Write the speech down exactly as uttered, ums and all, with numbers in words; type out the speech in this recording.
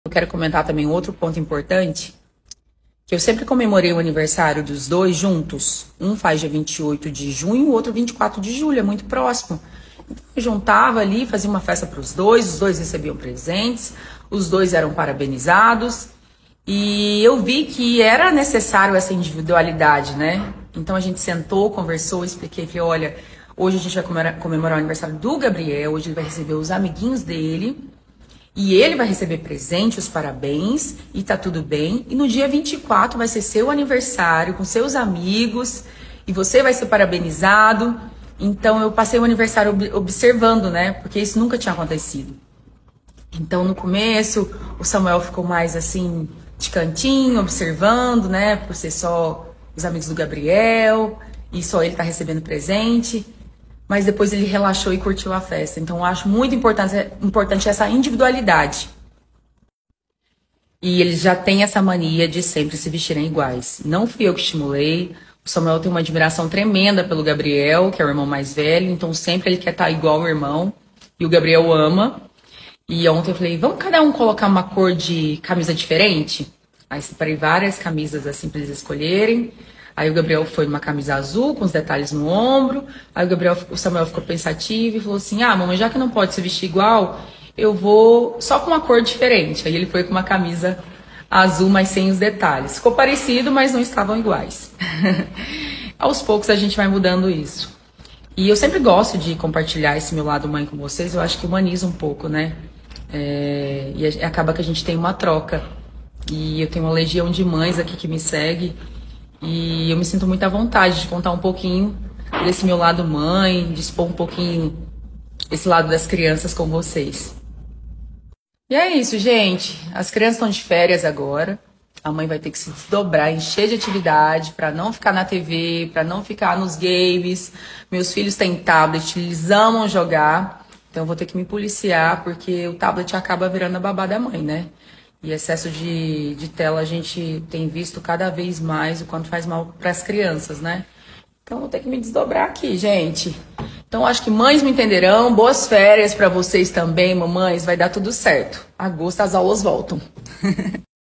Eu quero comentar também um outro ponto importante, que eu sempre comemorei o aniversário dos dois juntos. Um faz dia vinte e oito de junho, o outro vinte e quatro de julho, é muito próximo. Então eu juntava ali, fazia uma festa para os dois, os dois recebiam presentes, os dois eram parabenizados. E eu vi que era necessário essa individualidade, né? Então a gente sentou, conversou, expliquei, falei, olha, hoje a gente vai comemorar, comemorar o aniversário do Gabriel, hoje ele vai receber os amiguinhos dele, e ele vai receber presente, os parabéns, e tá tudo bem. E no dia vinte e quatro vai ser seu aniversário, com seus amigos, e você vai ser parabenizado. Então eu passei o aniversário ob- observando, né? Porque isso nunca tinha acontecido. Então no começo, o Samuel ficou mais assim, de cantinho, observando, né? Por ser só os amigos do Gabriel, e só ele tá recebendo presente. Mas depois ele relaxou e curtiu a festa. Então eu acho muito importante, importante essa individualidade. E eles já têm essa mania de sempre se vestirem iguais. Não fui eu que estimulei. O Samuel tem uma admiração tremenda pelo Gabriel, que é o irmão mais velho. Então sempre ele quer estar igual ao irmão. E o Gabriel ama. E ontem eu falei, vamos cada um colocar uma cor de camisa diferente? Aí separei várias camisas assim para eles escolherem. Aí o Gabriel foi numa camisa azul, com os detalhes no ombro. Aí o Gabriel, o Samuel ficou pensativo e falou assim, ah, mamãe, já que não pode se vestir igual, eu vou só com uma cor diferente. Aí ele foi com uma camisa azul, mas sem os detalhes. Ficou parecido, mas não estavam iguais. Aos poucos a gente vai mudando isso. E eu sempre gosto de compartilhar esse meu lado mãe com vocês. Eu acho que humaniza um pouco, né? É, e acaba que a gente tem uma troca. E eu tenho uma legião de mães aqui que me segue. E eu me sinto muito à vontade de contar um pouquinho desse meu lado mãe, de expor um pouquinho esse lado das crianças com vocês. E é isso, gente. As crianças estão de férias agora. A mãe vai ter que se desdobrar, encher de atividade para não ficar na T V, para não ficar nos games. Meus filhos têm tablet, eles amam jogar. Então eu vou ter que me policiar, porque o tablet acaba virando a babá da mãe, né? E excesso de, de tela a gente tem visto cada vez mais o quanto faz mal para as crianças, né? Então vou ter que me desdobrar aqui, gente. Então acho que mães me entenderão. Boas férias para vocês também, mamães. Vai dar tudo certo. Agosto as aulas voltam.